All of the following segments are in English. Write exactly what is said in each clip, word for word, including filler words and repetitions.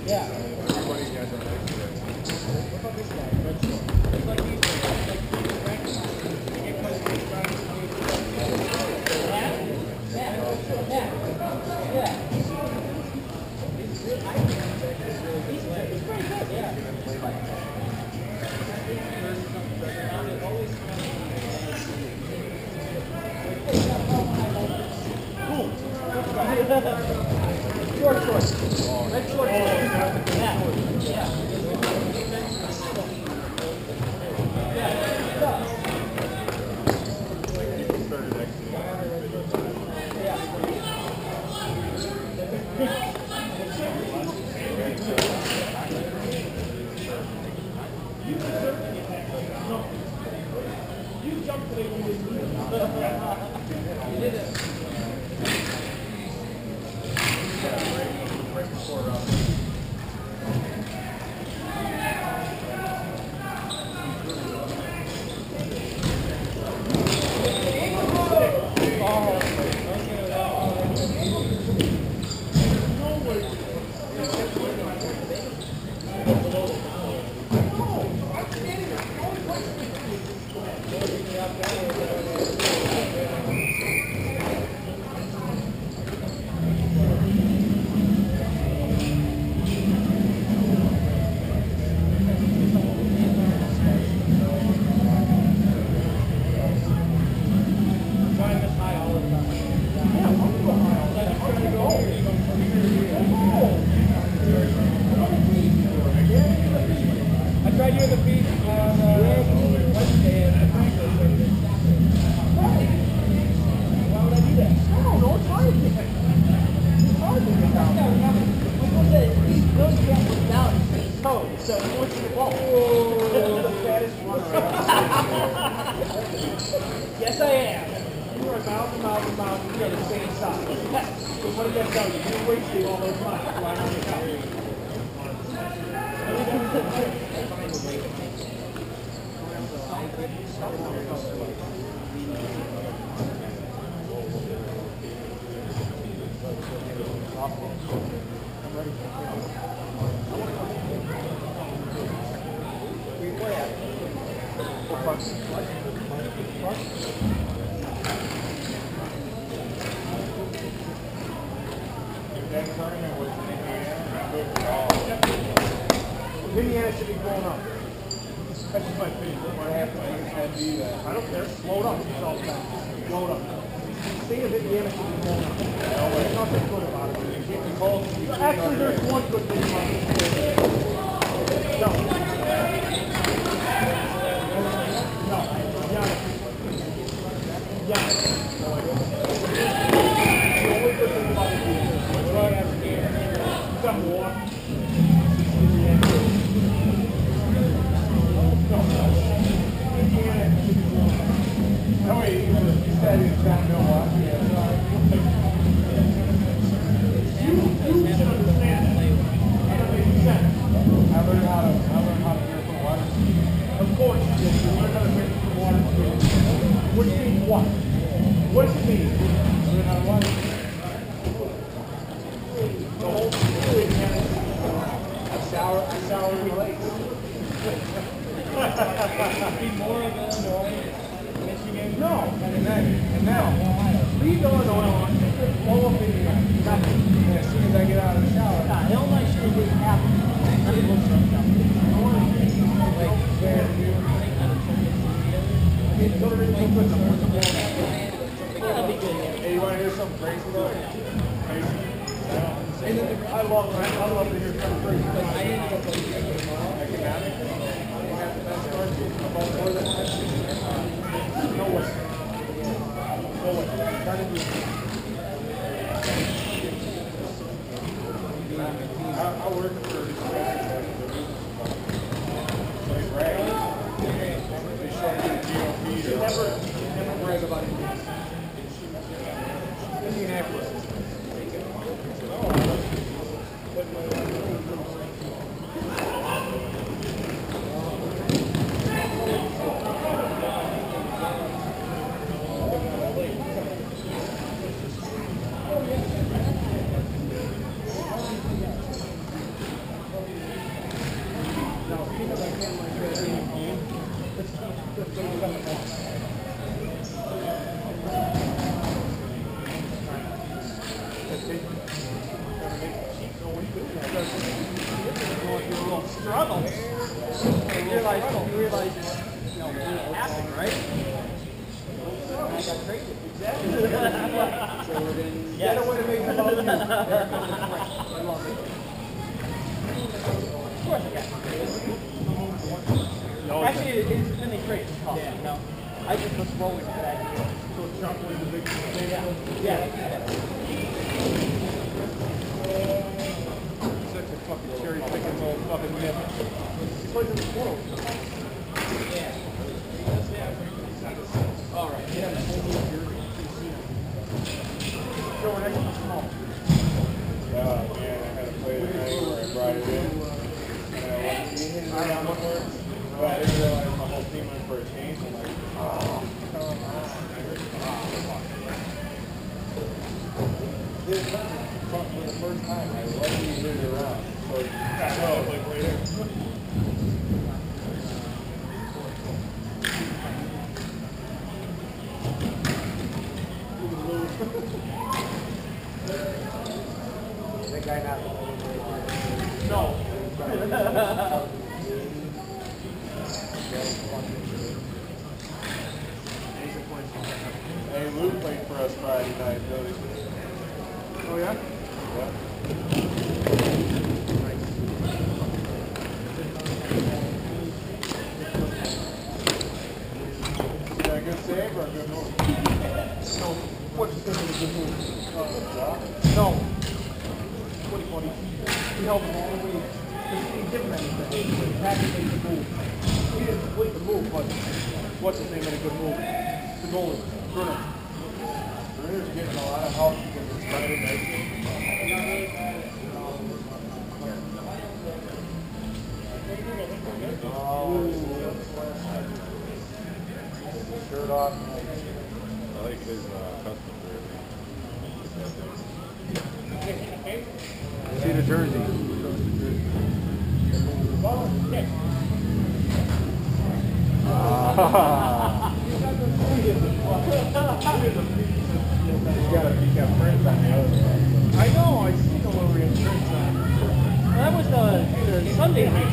Yeah. Everybody's got their next day. What about this guy? Red short. It's like these guys. It's like these practice. They get close to the front. Yeah. Yeah. Yeah. Yeah. He's really, I think he's he's pretty good. Yeah. Cool. Short, short. Red short. Yeah. Yeah. Started exiting. You jumped today when you did it. Right before uh, I tried doing the beat on uh, Wednesday and I think why would I do that? No, no, it's hard to get it. It's hard to get down. Yeah, remember, people say these girls can't look down and say toe, so once you fall. Yes, I am. You are mountain, mountain, mountain, you're the same size. So what did that tell you? You're wasting all those miles lying on the couch. Indiana should be blown up. That's just my opinion. I have to do that. I don't care. Blow it up. It's all time. Blow it up. The thing is, Indiana should be blown up. There's nothing good about it. You can't be called. Actually, there's one good thing about it. No. No. Yeah. Yeah. The only good thing about it is right after the game. Some war. Oh, wait, you said you found Milwaukee. You, you should understand that. That doesn't make sense. I learned how to, I learned how to drink from water. Of course you did. You learned how to drink from water too. What do you mean, what? What does it mean? I learned how to water. The whole thing, I shower, I shower with lakes. Be more of a, Michigan. No, and then, and now, leave Illinois on, just blow up in here. Nothing. And as soon as I get out of the shower. Nah, Illinois should be happy. Nothing looks like that. I want to be like, where you go to the put some more. That'd be good. Hey, you want to hear something crazy though? Crazy. And then I love, I love to hear something crazy. I didn't get the economic. About more than that. No way. No way. Gotta do it. I, I work for this guy. They brag. They show me the G O P. They never, they never brag about it. Indianapolis. struggle. You realize, you realize, you know, when it happened, right? I got traded. Exactly. So we're going to get away to make about you. I love it. Of course I got traded. Actually, it's in the trade. Yeah, no. I just was rolling for that. So Trump was the big thing. Yeah. Yeah. Such a fucking cherry picking little fucking nip. It's like in the world. Yeah. All right. Yeah, the whole new jersey. Show an extra small. Oh man, I had to play tonight where I brought it in. And I wasn't seeing it around before. But I didn't realize my whole team went for a change. I'm like, oh, come on. This for the first time, I wasn't even it around. So I know, like right here. That guy not. No. Hey, Luke played for us Friday night, Billy. Oh yeah? Yeah. Is that a good save or a good move? So, what's the thing with a good move? Uh, job? No. What do you call it? He held him all the way. Because he didn't give him anything. He had to make the move. He didn't complete the move, but what's his name in a good move? The goalie. Bruno. Bruno's getting a lot of help because it's Friday night. Shirt off. I like his uh, custom jersey. See the jersey. Ah. You got a you got prints on the other side. I know, I see the little red prints on. That was the, the Sunday night.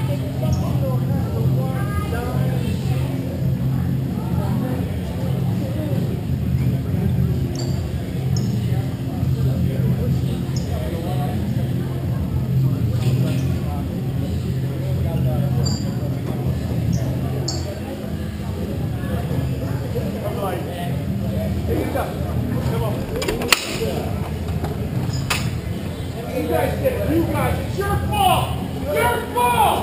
I'm like, hey, you got, come on. You guys get it. You guys, it's your fault. Your fault.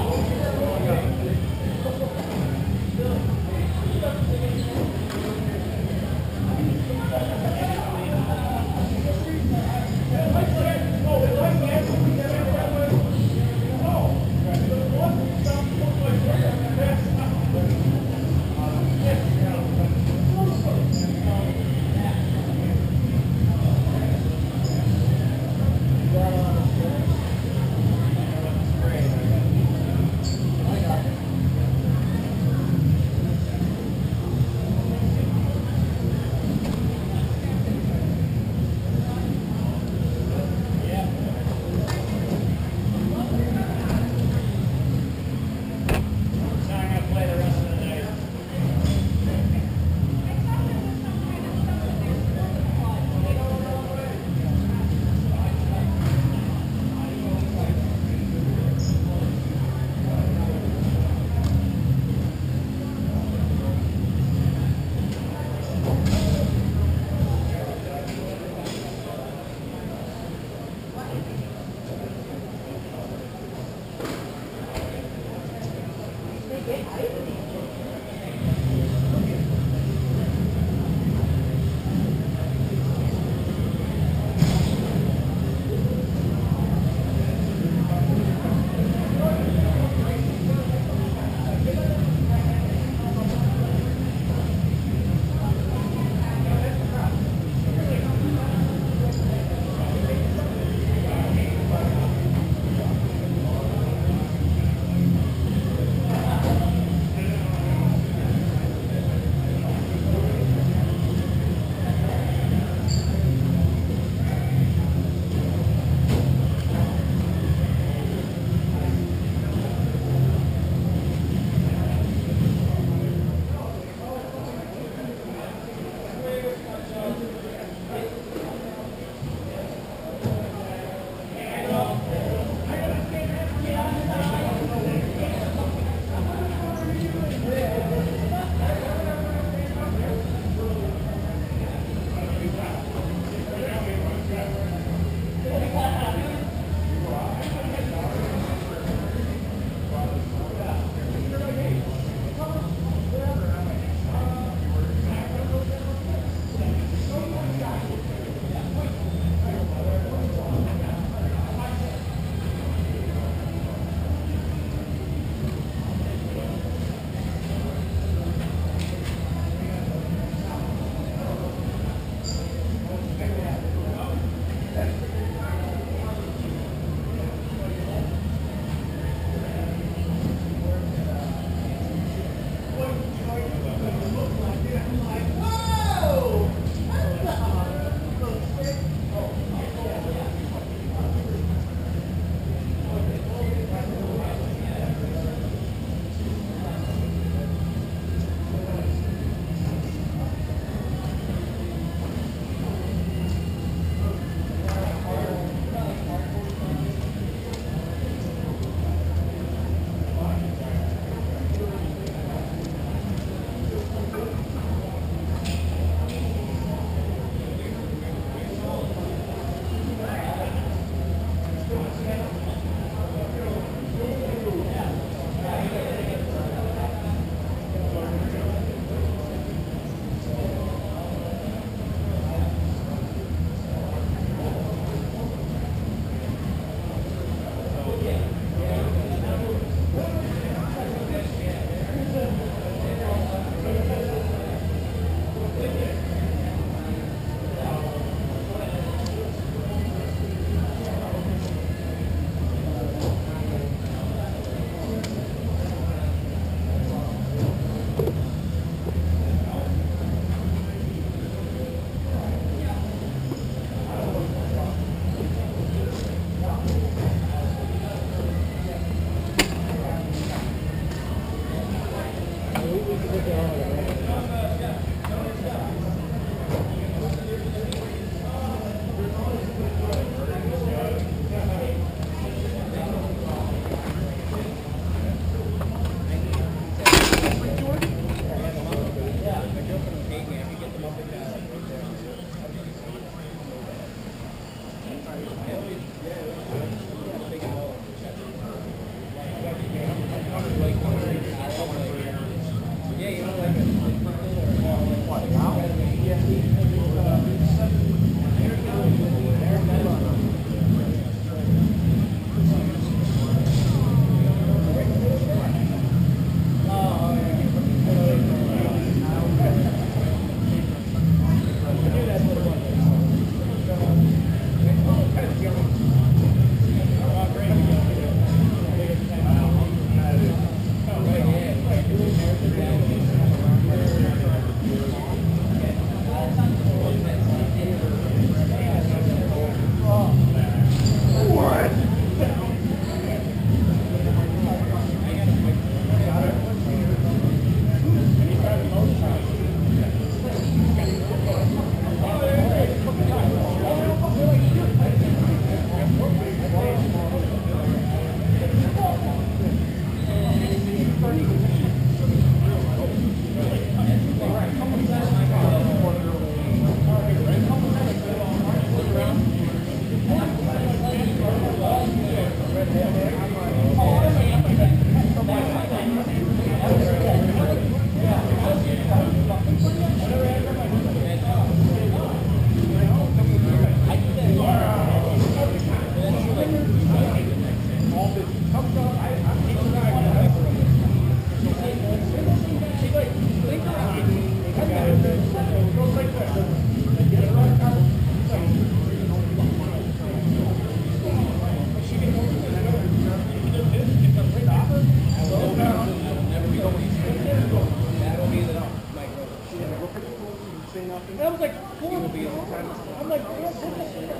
And I was like, four. I'm like, what the fuck?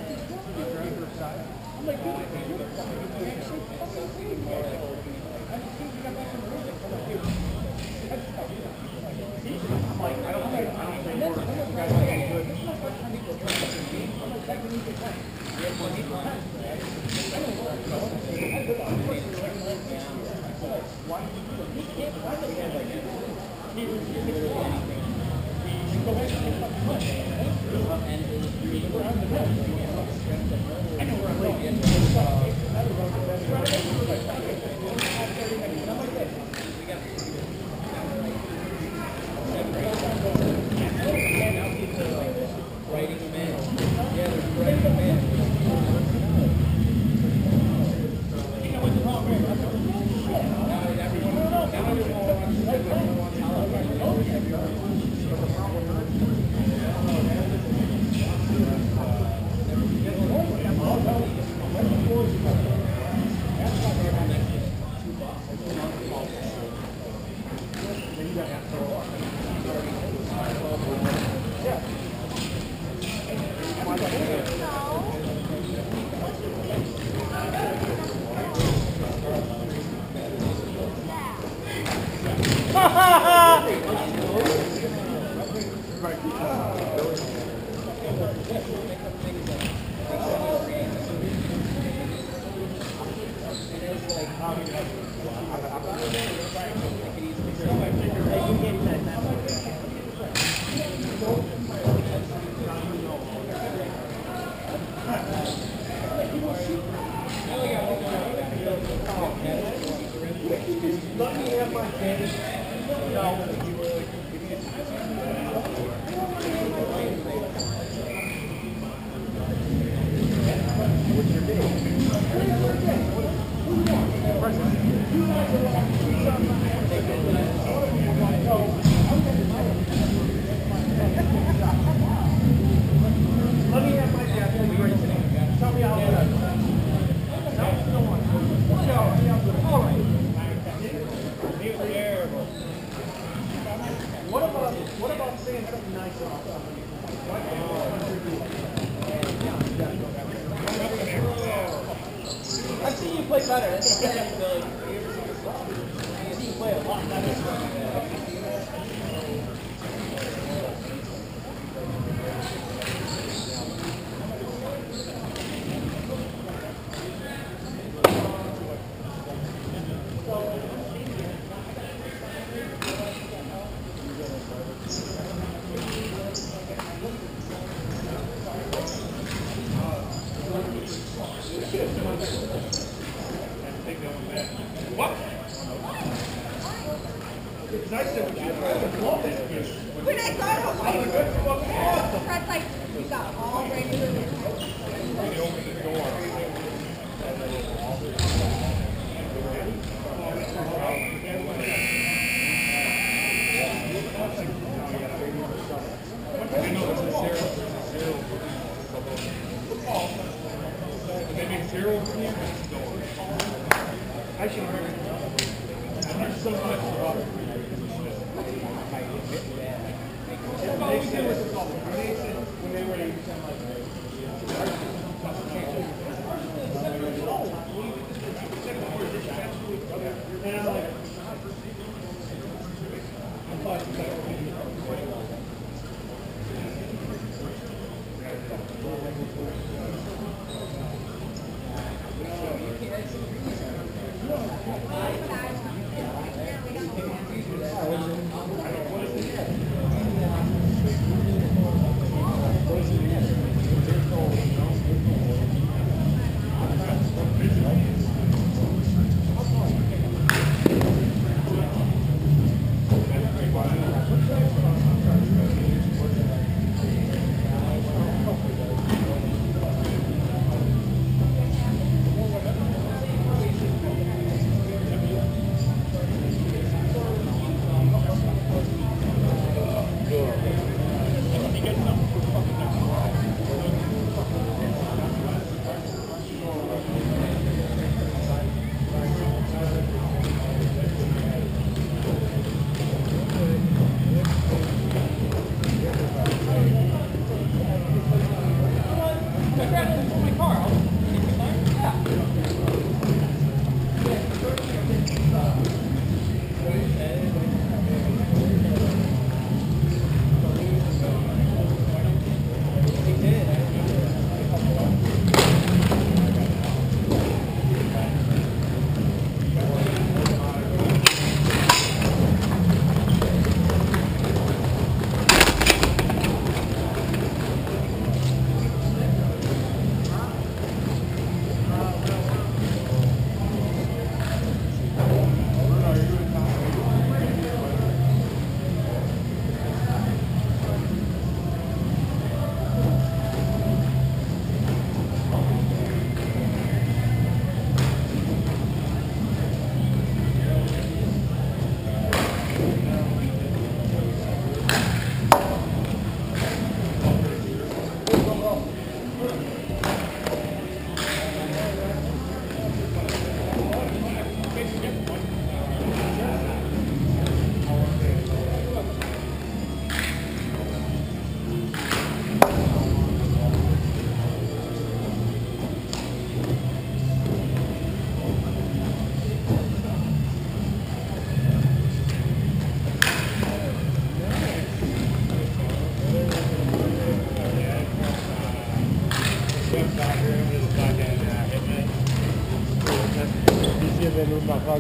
I'm like, dude, you're actually fucking kidding me. I just think you got back from the room. I'm like, dude. I'm like, I don't think, I don't think we're, you guys are getting good. This is my first time people are trying to fucking game. I'm like, that can eat the time. We have one eight percent. I don't know. I live on the why do you do it? He can't, why does he have like, he was just anything. He go ahead and get fucking money. And it was really around the net. I know where I'm going. Writing them in. Yeah, they're writing them in. You know what's wrong with now everyone, now everyone wants to do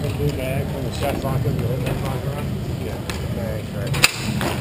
the blue bag when the chef's on because the hitman's on run? Yeah. Thanks, right.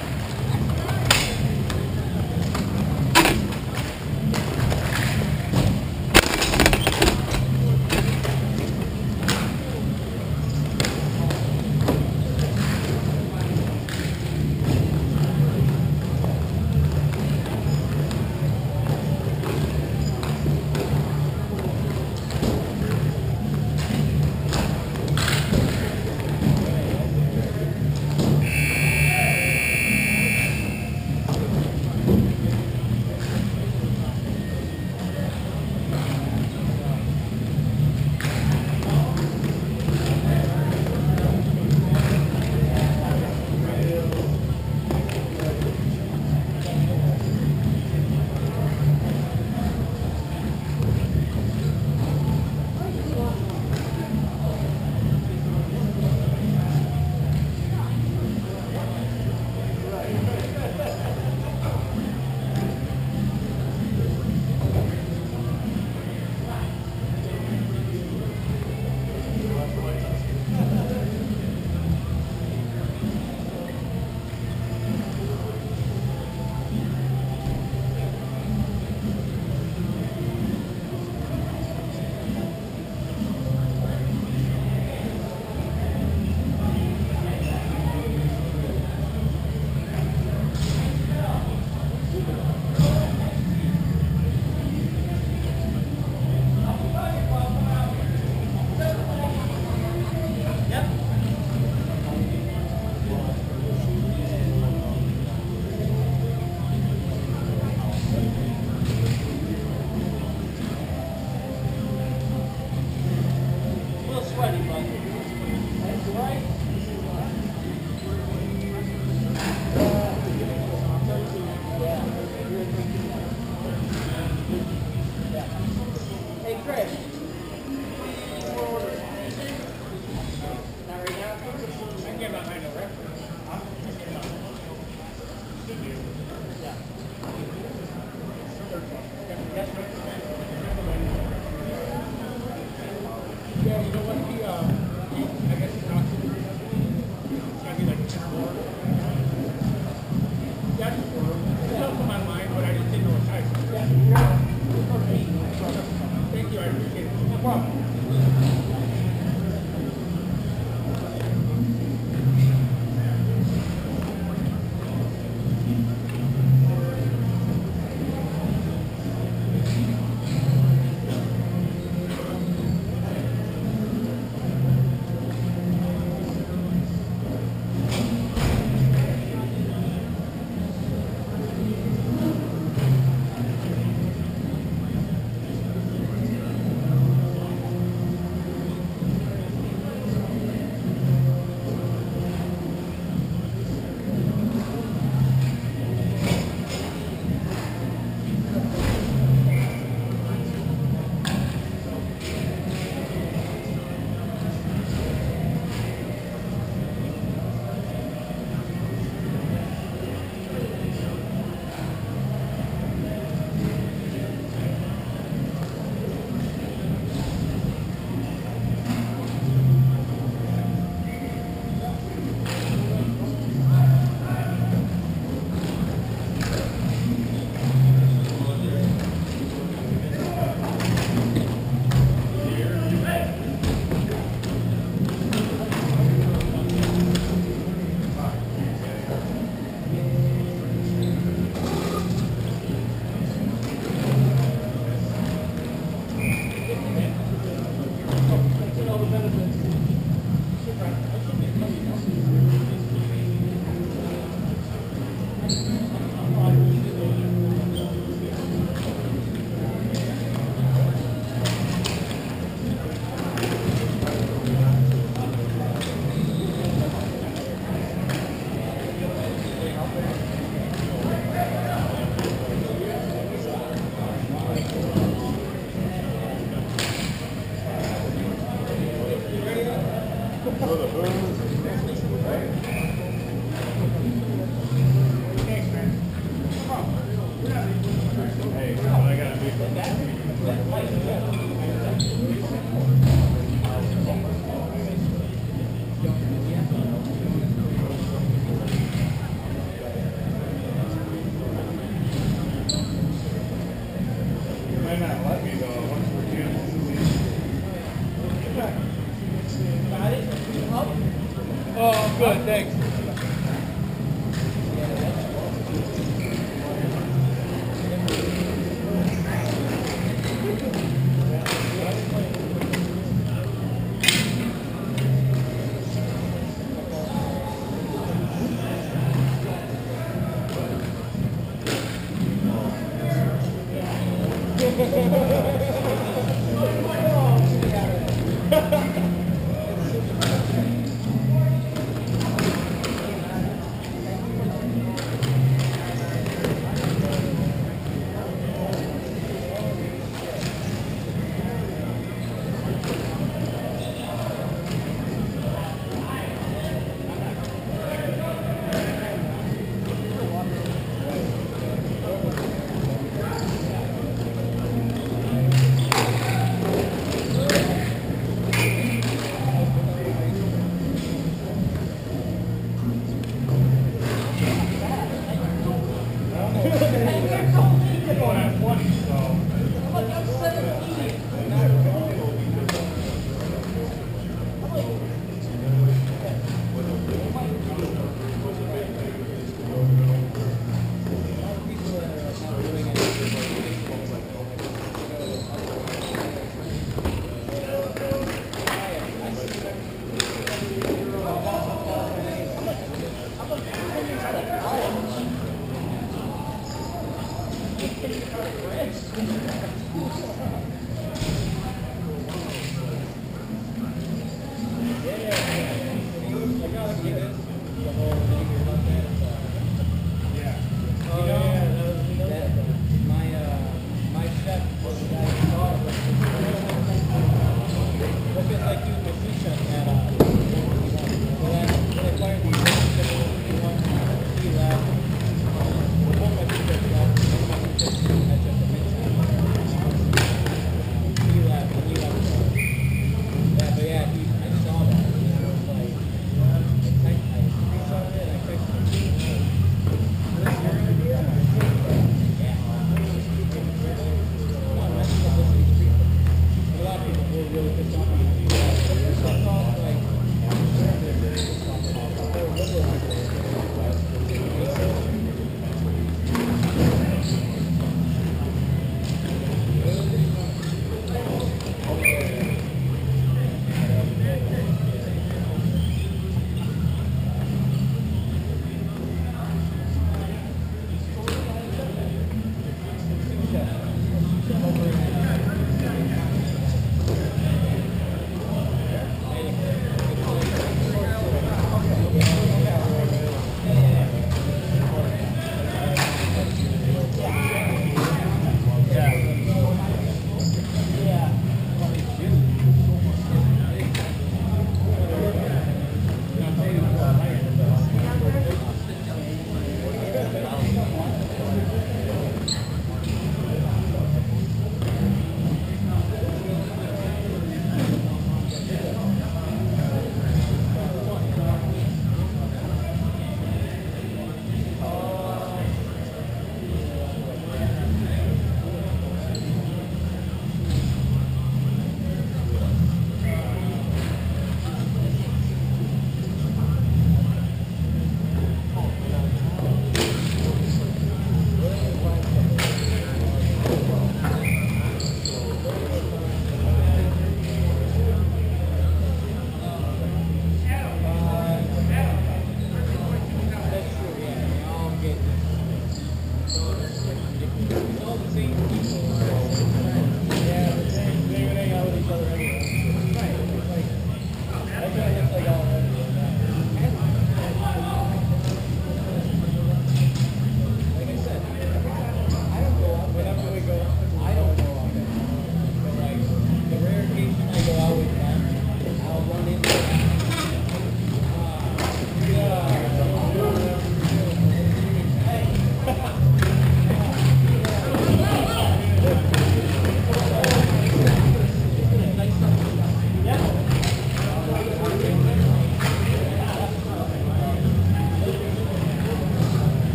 good, thanks.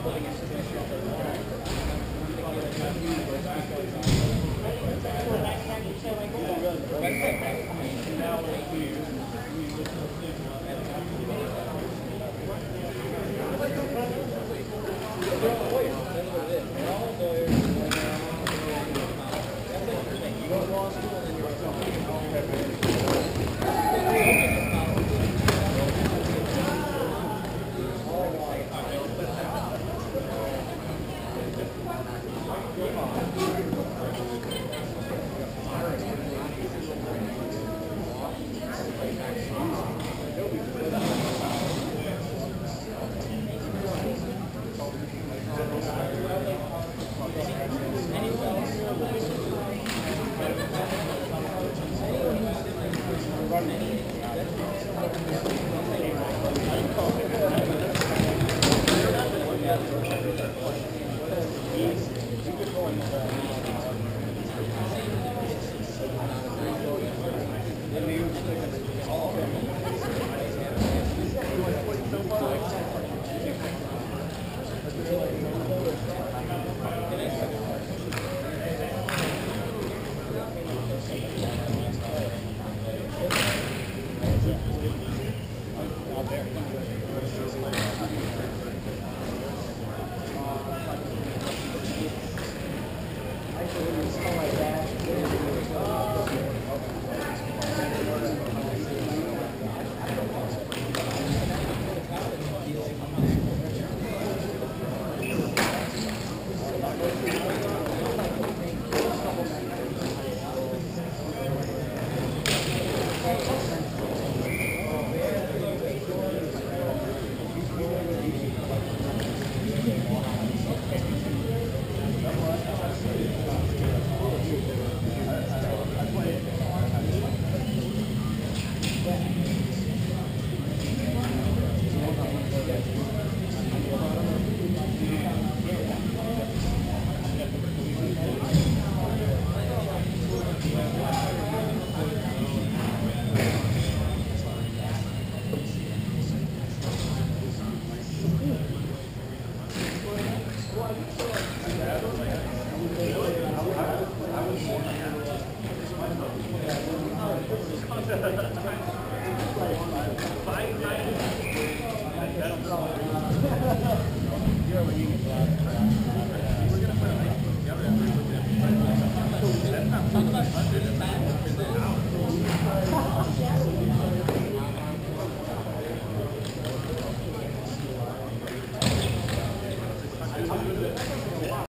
Ha ha ha.